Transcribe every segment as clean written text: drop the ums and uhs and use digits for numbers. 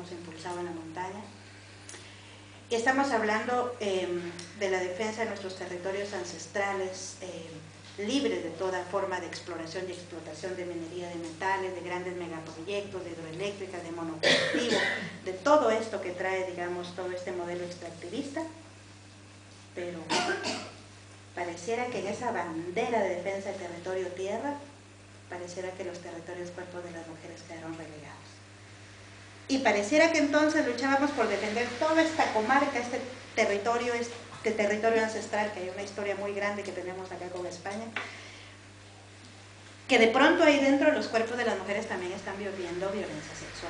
hemos impulsado en la montaña. Y estamos hablando de la defensa de nuestros territorios ancestrales, libres de toda forma de exploración y explotación de minería de metales, de grandes megaproyectos, de hidroeléctricas, de monocultivo, de todo esto que trae, digamos, todo este modelo extractivista. Pero pareciera que en esa bandera de defensa del territorio tierra, pareciera que los territorios cuerpos de las mujeres quedaron relegados. Y pareciera que entonces luchábamos por defender toda esta comarca, este territorio ancestral, que hay una historia muy grande que tenemos acá con España, que de pronto ahí dentro los cuerpos de las mujeres también están viviendo violencia sexual.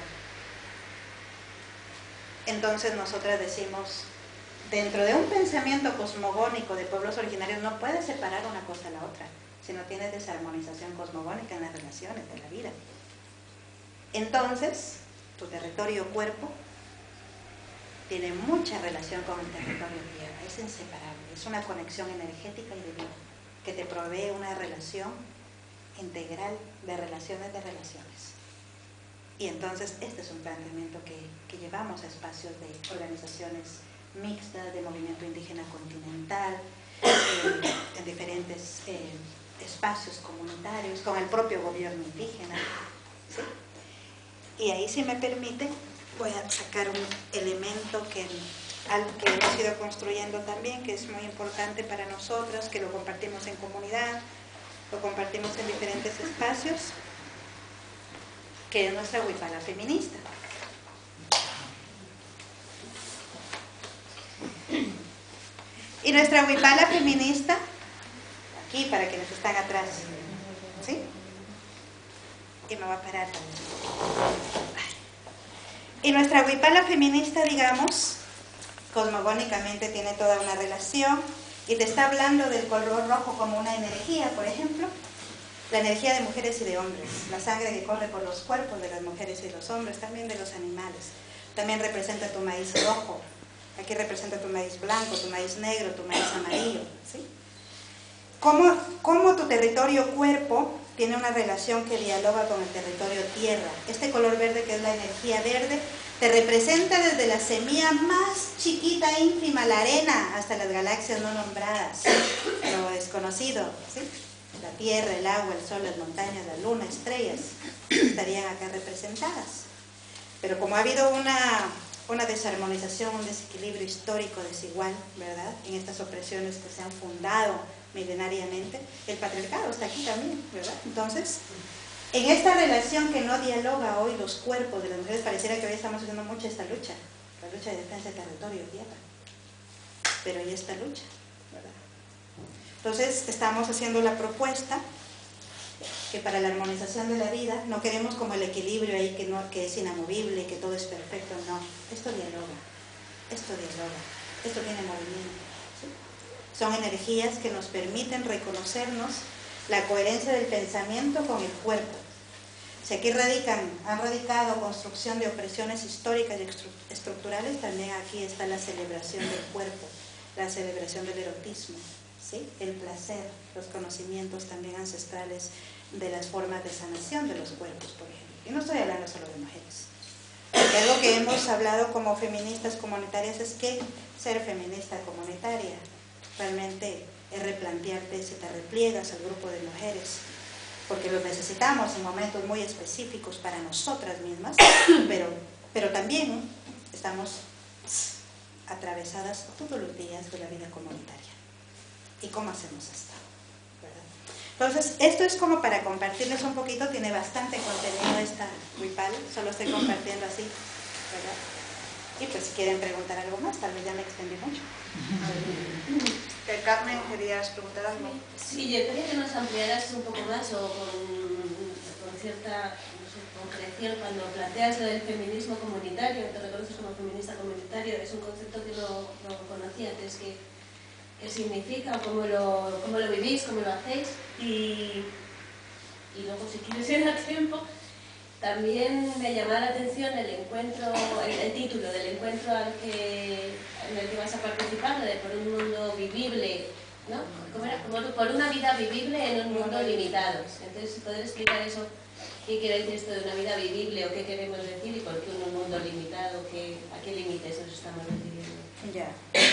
Entonces nosotras decimos, dentro de un pensamiento cosmogónico de pueblos originarios no puedes separar una cosa a la otra, si no tienes desarmonización cosmogónica en las relaciones de la vida. Entonces, tu territorio cuerpo tiene mucha relación con el territorio tierra, es inseparable, es una conexión energética y de vida que te provee una relación integral de relaciones. Y entonces este es un planteamiento que llevamos a espacios de organizaciones mixtas, de movimiento indígena continental, en diferentes espacios comunitarios, con el propio gobierno indígena, ¿sí? Y ahí, si me permite, voy a sacar un elemento que hemos ido construyendo también, que es muy importante para nosotras, que lo compartimos en comunidad, lo compartimos en diferentes espacios, que es nuestra huipala feminista. Y nuestra huipala feminista, aquí para quienes están atrás, ¿sí? Y me va a parar. Y nuestra huipala feminista, digamos, cosmogónicamente tiene toda una relación y te está hablando del color rojo como una energía, por ejemplo, la energía de mujeres y de hombres, la sangre que corre por los cuerpos de las mujeres y los hombres, también de los animales. También representa tu maíz rojo, aquí representa tu maíz blanco, tu maíz negro, tu maíz amarillo, ¿sí? ¿Cómo tu territorio cuerpo tiene una relación que dialoga con el territorio tierra? Este color verde, que es la energía verde, te representa desde la semilla más chiquita, ínfima, la arena, hasta las galaxias no nombradas, lo desconocido, ¿sí? La tierra, el agua, el sol, las montañas, la luna, estrellas, estarían acá representadas. Pero como ha habido una desarmonización, un desequilibrio histórico desigual, ¿verdad?, en estas opresiones que se han fundado milenariamente, el patriarcado está aquí también, ¿verdad? Entonces, en esta relación que no dialoga hoy los cuerpos de las mujeres, pareciera que hoy estamos haciendo mucho esta lucha, la lucha de defensa del territorio, tierra, pero hay esta lucha, ¿verdad? Entonces, estamos haciendo la propuesta que para la armonización de la vida no queremos como el equilibrio ahí que es inamovible, que todo es perfecto, no, esto dialoga, esto tiene movimiento, ¿sí? Son energías que nos permiten reconocernos la coherencia del pensamiento con el cuerpo. Si aquí han radicado construcción de opresiones históricas y estructurales, también aquí está la celebración del cuerpo, la celebración del erotismo, ¿sí? El placer, los conocimientos también ancestrales de las formas de sanación de los cuerpos, por ejemplo. Y no estoy hablando solo de mujeres. Porque algo que hemos hablado como feministas comunitarias es que ser feminista comunitaria realmente es replantearte si te repliegas al grupo de mujeres, porque los necesitamos en momentos muy específicos para nosotras mismas, pero también estamos atravesadas todos los días de la vida comunitaria. ¿Y cómo hacemos esto? ¿Verdad? Entonces, esto es como para compartirles un poquito, tiene bastante contenido esta huipal, solo estoy compartiendo así, ¿verdad? Y pues si quieren preguntar algo más, tal vez ya me extendí mucho. Carmen, ¿querías preguntar algo? Sí, yo quería que nos ampliaras un poco más o con cierta concreción cuando planteas lo del feminismo comunitario, te reconoces como feminista comunitario, es un concepto que no conocía antes, qué significa, cómo lo vivís, cómo lo hacéis y luego si quieres ir a tiempo. También me llamaba la atención el encuentro, el título del encuentro en el que vas a participar, de por un mundo vivible, ¿no? ¿Cómo era? Por una vida vivible en un mundo limitado. Entonces, ¿poder explicar eso? ¿Qué quiere decir esto de una vida vivible o qué queremos decir y por qué un mundo limitado? qué límites nos estamos refiriendo? Ya.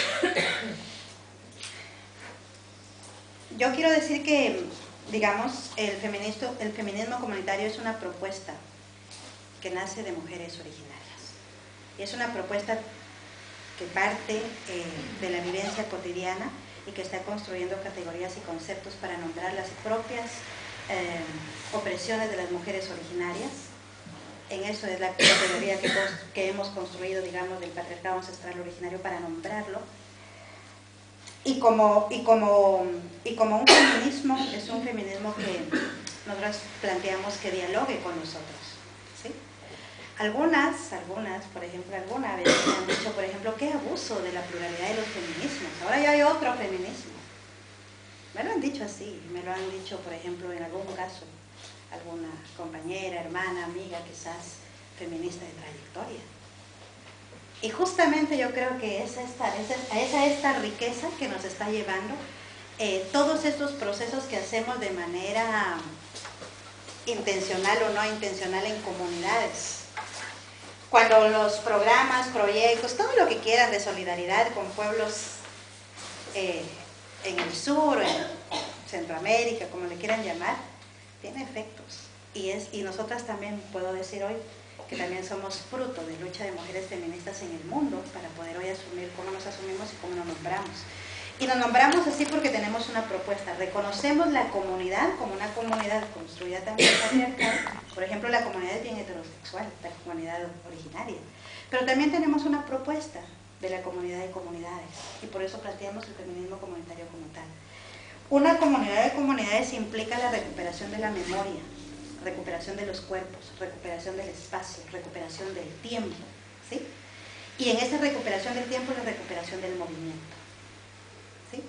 Yo quiero decir que, digamos, el feminismo comunitario es una propuesta que nace de mujeres originarias. Y es una propuesta que parte de la vivencia cotidiana y que está construyendo categorías y conceptos para nombrar las propias opresiones de las mujeres originarias. En eso es la categoría que hemos construido, digamos, del patriarcado ancestral originario para nombrarlo. Y como un feminismo, es un feminismo que nosotros planteamos que dialogue con nosotros, ¿sí? Algunas, por ejemplo, alguna vez me han dicho, por ejemplo, qué abuso de la pluralidad de los feminismos, ahora ya hay otro feminismo. Me lo han dicho así, me lo han dicho, por ejemplo, en algún caso, alguna compañera, hermana, amiga, quizás feminista de trayectoria. Y justamente yo creo que es esta riqueza que nos está llevando todos estos procesos que hacemos de manera intencional o no intencional en comunidades. Cuando los programas, proyectos, todo lo que quieran de solidaridad con pueblos en el sur, en Centroamérica, como le quieran llamar, tiene efectos. Y nosotras también, puedo decir hoy, que también somos fruto de lucha de mujeres feministas en el mundo para poder hoy asumir cómo nos asumimos y cómo nos nombramos. Y nos nombramos así porque tenemos una propuesta. Reconocemos la comunidad como una comunidad construida también patriarcal. Por ejemplo, la comunidad es bien heterosexual, la comunidad originaria. Pero también tenemos una propuesta de la comunidad de comunidades. Y por eso planteamos el feminismo comunitario como tal. Una comunidad de comunidades implica la recuperación de la memoria, recuperación de los cuerpos, recuperación del espacio, recuperación del tiempo, ¿sí? Y en esa recuperación del tiempo, la recuperación del movimiento, ¿sí?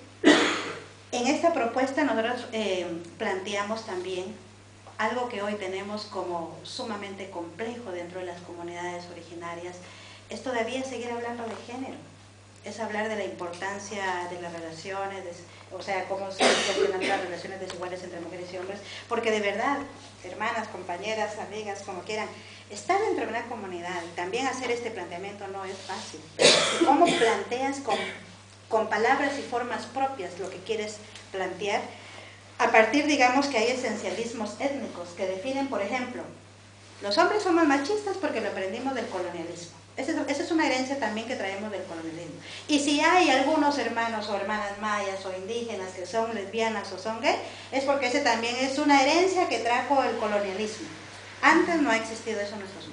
En esta propuesta nosotros planteamos también algo que hoy tenemos como sumamente complejo dentro de las comunidades originarias, es todavía seguir hablando de género, es hablar de la importancia de las relaciones, o sea, cómo se gestionan las relaciones desiguales entre mujeres y hombres, porque de verdad, hermanas, compañeras, amigas, como quieran, estar dentro de una comunidad y también hacer este planteamiento no es fácil. Y cómo planteas con palabras y formas propias lo que quieres plantear, a partir, digamos, que hay esencialismos étnicos que definen, por ejemplo, los hombres somos machistas porque lo aprendimos del colonialismo. Esa es una herencia también que traemos del colonialismo. Y si hay algunos hermanos o hermanas mayas o indígenas que son lesbianas o son gay, es porque ese también es una herencia que trajo el colonialismo. Antes no ha existido eso en nuestros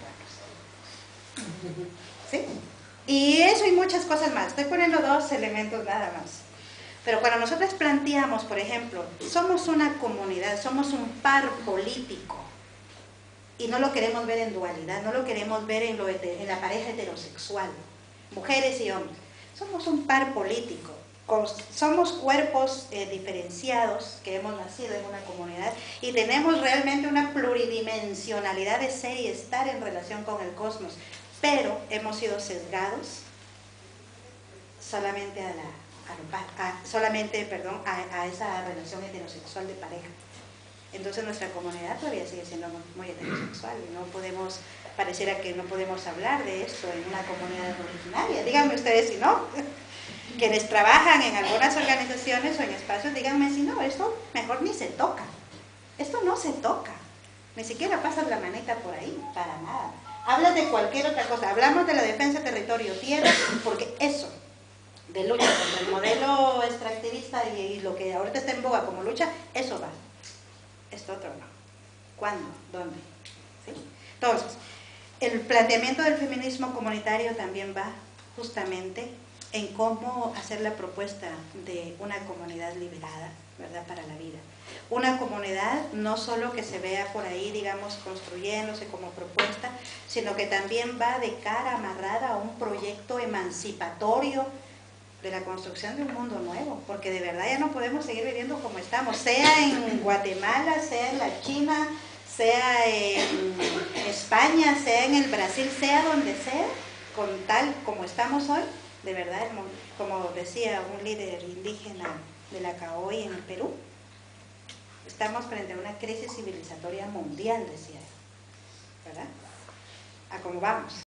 pueblos. ¿Sí? Y eso y muchas cosas más. Estoy poniendo dos elementos nada más. Pero cuando nosotros planteamos, por ejemplo, somos una comunidad, somos un par político, y no lo queremos ver en dualidad, no lo queremos ver en la pareja heterosexual, mujeres y hombres. Somos un par político, somos cuerpos diferenciados que hemos nacido en una comunidad y tenemos realmente una pluridimensionalidad de ser y estar en relación con el cosmos, pero hemos sido sesgados solamente a esa relación heterosexual de pareja. Entonces nuestra comunidad todavía sigue siendo muy heterosexual y no podemos, pareciera que no podemos hablar de esto en una comunidad originaria. Díganme ustedes si no, quienes trabajan en algunas organizaciones o en espacios, díganme si no, esto mejor ni se toca. Esto no se toca, ni siquiera pasas la manita por ahí, para nada. Hablas de cualquier otra cosa, hablamos de la defensa de territorio, tierra, porque eso, de lucha contra el modelo extractivista y lo que ahorita está en boga como lucha, eso va. Esto otro no. ¿Cuándo? ¿Dónde? ¿Sí? Entonces, el planteamiento del feminismo comunitario también va justamente en cómo hacer la propuesta de una comunidad liberada, ¿verdad?, para la vida. Una comunidad no solo que se vea por ahí, digamos, construyéndose como propuesta, sino que también va de cara amarrada a un proyecto emancipatorio de la construcción de un mundo nuevo, porque de verdad ya no podemos seguir viviendo como estamos, sea en Guatemala, sea en la China, sea en España, sea en el Brasil, sea donde sea, con tal como estamos hoy, de verdad, como decía un líder indígena de la Cahoy en el Perú, estamos frente a una crisis civilizatoria mundial, decía él, ¿verdad? A cómo vamos.